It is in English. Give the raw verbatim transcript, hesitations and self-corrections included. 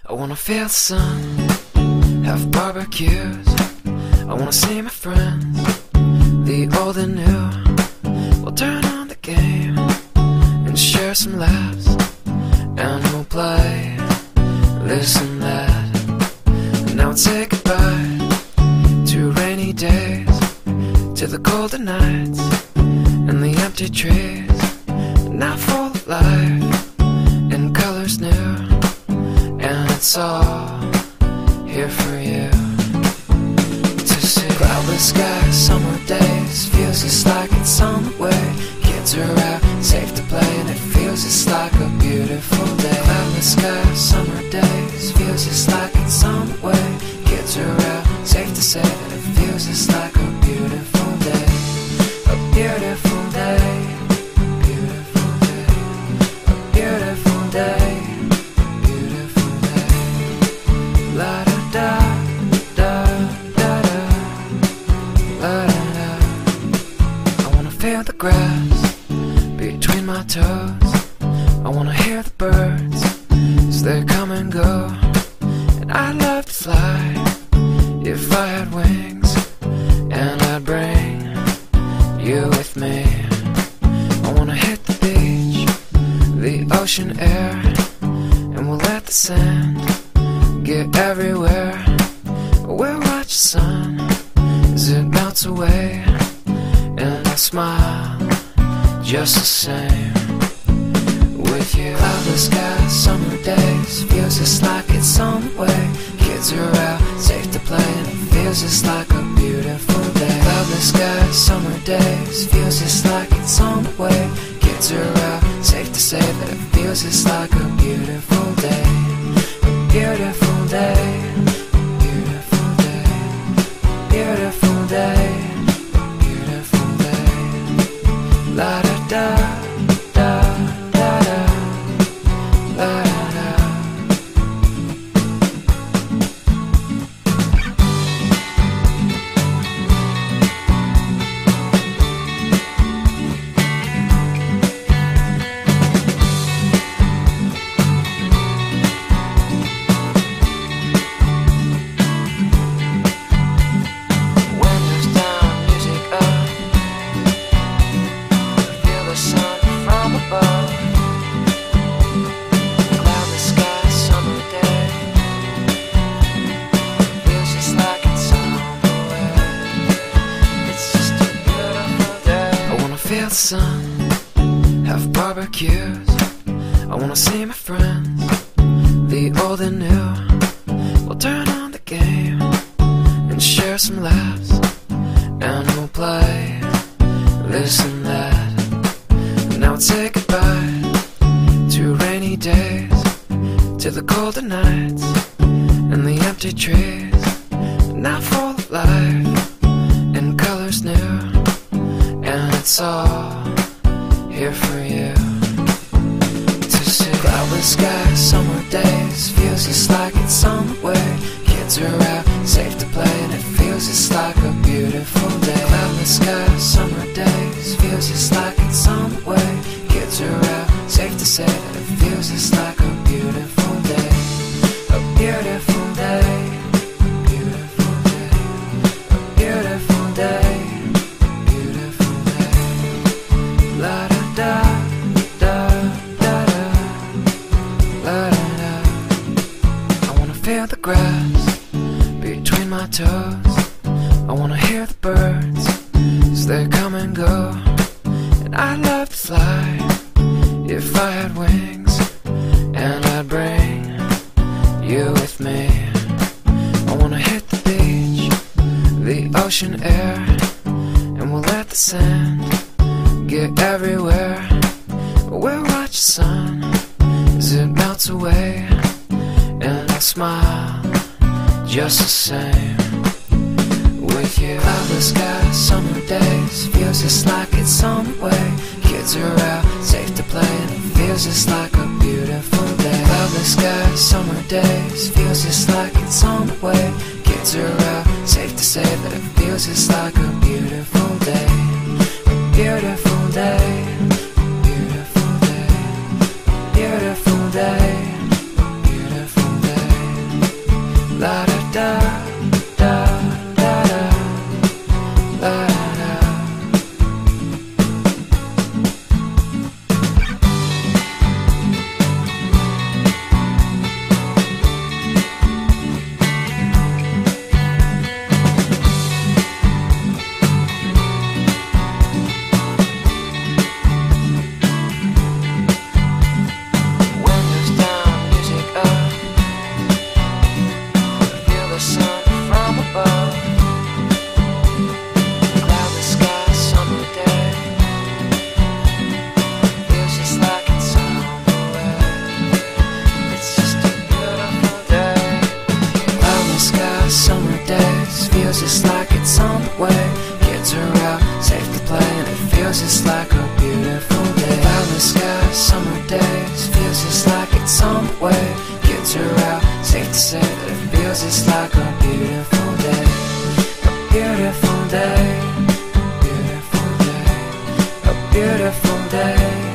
I wanna feel the sun, have barbecues. I wanna see my friends, the old and new. We'll turn on the game and share some laughs, and we'll play this and that. And now we'll say goodbye to rainy days, to the golden nights and the empty trees. Now full of life and colors new, and it's all here for you to see. Cloudless skies, summer days, feels just like it's on the way. Kids are out, safe to play, and it feels just like a beautiful day. Cloudless skies, summer days, feels just like it's on the way. Kids are out, safe to say that it feels just like a beautiful day. A beautiful day. Beautiful day. A beautiful day. Beautiful day. La da da da da da. La da da. I wanna feel the grass between my toes. I wanna hear the birds as they come and go. And I'd love to fly if I had wings, and I'd bring you with me. I wanna hit the beach, the ocean air, and we'll let the sand get everywhere. We'll watch the sun as it melts away, and I'll smile just the same with you. Cloudless skies, summer days, feels just like it's on the way. Kids are out, safe to play, and it feels just like a beautiful day. Cloudless skies, summer days, feels just like it's on the way. Kids are out, safe to say that it feels just like a beautiful day. A beautiful day. Beautiful day. Beautiful day. Beautiful day. La da da da da da. La da da. Windows down, music up, feel the sun from above. Cloudless sky, summer day, feels just like it's on the way. It's just a beautiful day. I wanna feel the sun, have barbecues. I wanna see my friends, the old and new. We'll turn on the game and share some laughs, and we'll play this and that. And now we'll say goodbye to rainy days, to the golden nights and the empty trees. Now full of life and colors new, and it's all here for you to see. Cloudless skies, summer days, feels just like it's on the way. Kids are out, safe to play, and it feels just like a beautiful day. Cloudless skies, summer days, feels just like it's on the way. Kids are out, safe to say that it feels just like a beautiful day. A beautiful day. Beautiful day. A beautiful day. Beautiful day. La da da da da da. La da da. I wanna feel the grass between my toes. I wanna hear the birds as they come and go. And I'd love to fly if I had wings, and I'd bring you with me. I wanna hit the beach, the ocean air, and we'll let the sand get everywhere. We'll watch the sun as it melts away, and I'll smile just the same with you. Cloudless skies, summer days, feels just like it's on the way. Kids are out, safe to play, and it feels just like a beautiful day. Cloudless skies, summer days, feels just like it's on the way. Kids are out, safe to say that it feels just like a beautiful day. A beautiful day. Beautiful day. Beautiful day. Beautiful day. feels just like it's on the way. Kids are out, safe to play, and it feels just like a beautiful day. Cloudless sky, summer days, feels just like it's on the way. Kids are out, safe to say that it feels just like a beautiful day. A beautiful day, beautiful day, a beautiful day.